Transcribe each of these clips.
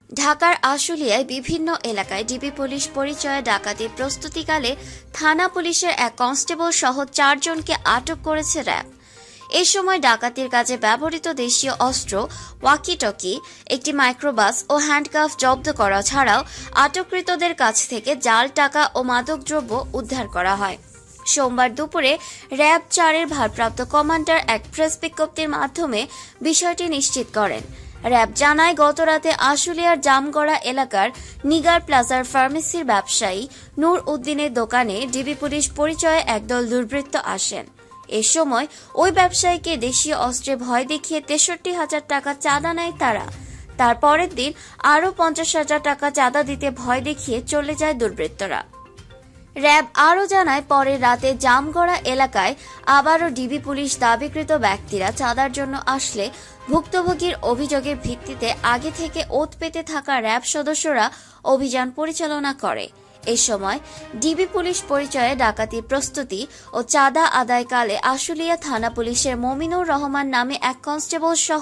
ঢাকার আশুলিয়ায় বিভিন্ন এলাকায় ডিবি পুলিশ পরিচয়ে ডাকাতির প্রস্তুতিকালে থানা পুলিশের এক কনস্টেবল সহ 4 জনকে আটক করেছে র্যাব। এ সময় ডাকাতির কাজে ব্যবহৃত দেশীয় অস্ত্র, ওয়াকি-টকি, একটি মাইক্রোবাস ও হ্যান্ডকাফ জব্দ করা ছাড়াও আটককৃতদের কাছ থেকে জাল টাকা ও মাদকদ্রব্য উদ্ধার করা হয়। সোমবার দুপুরে র্যাব 4-এর ভারপ্রাপ্ত কমান্ডার এক প্রেস বিজ্ঞপ্তির মাধ্যমে বিষয়টি নিশ্চিত করেন। র্যাব জানায়, গতরাতে আশুলিয়ার জামগড়া এলাকার নিগার প্লাজার ফার্মেসির ব্যবসায়ী নূর উদ্দিনের দোকানে ডিবি পুলিশ পরিচয়ে একদল দুর্বৃত্ত আসেন। এ সময় ওই ব্যবসায়ীকে দেশীয় অস্ত্রে ভয় দেখিয়ে 63,000 টাকা চাঁদা নেয় তারা। তার পরের দিন আরও 50,000 টাকা চাঁদা দিতে ভয় দেখিয়ে চলে যায় দুর্বৃত্তরা। র্যাব আরও জানায়, পরের রাতে জামগড়া এলাকায় আবারও ডিবি পুলিশ দাবিকৃত ব্যক্তিরা চাঁদার জন্য আসলে ভুক্তভোগীর অভিযোগের ভিত্তিতে আগে থেকে ওত পেতে থাকা র্যাব সদস্যরা অভিযান পরিচালনা করে। এ সময় ডিবি পুলিশ পরিচয়ে ডাকাতির প্রস্তুতি ও চাঁদা আদায়কালে আশুলিয়া থানা পুলিশের মমিনুর রহমান নামে এক কনস্টেবল সহ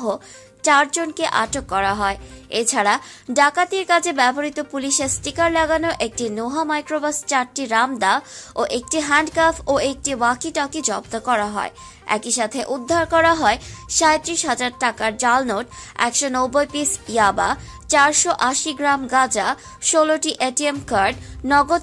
4 জনকে আটক করা হয়। এছাড়া ডাকাতির কাজে ব্যবহৃত পুলিশের স্টিকার লাগানো একটি নোহা মাইক্রোবাস, 4টি রামদা ও একটি হ্যান্ডকাফ ও একটি ওয়াকি-টকি জব্দ করা হয়। একই সাথে উদ্ধার করা হয় 37,000 টাকার জাল নোট, 190 পিস ইয়াবা, 480 গ্রাম গাঁজা, 16টি এটিএম কার্ড, নগদ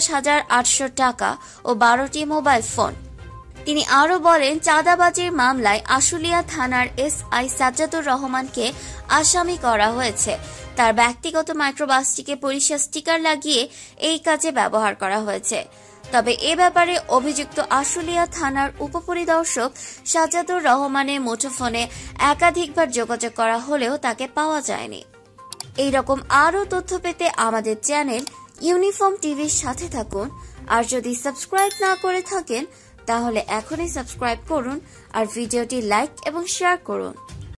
28,800 টাকা ও 12টি মোবাইল ফোন। তিনি আরও বলেন, চাঁদাবাজির মামলায় আশুলিয়া থানার এসআই সাজ্জাদুর রহমানকে আসামি করা হয়েছে। তার ব্যক্তিগত মাইক্রোবাসটিকে পুলিশের স্টিকার লাগিয়ে এই কাজে ব্যবহার করা হয়েছে। তবে এ ব্যাপারে অভিযুক্ত আশুলিয়া থানার উপপরিদর্শক সাজ্জাদুর রহমানের মুঠোফোনে একাধিকবার যোগাযোগ করা হলেও তাকে পাওয়া যায়নি। এই রকম আরও তথ্য পেতে আমাদের চ্যানেল ইউনিফর্ম টিভির সাথে থাকুন। আর যদি সাবস্ক্রাইব না করে থাকেন তাহলে এখনই সাবস্ক্রাইব করুন আর ভিডিওটি লাইক এবং শেয়ার করুন।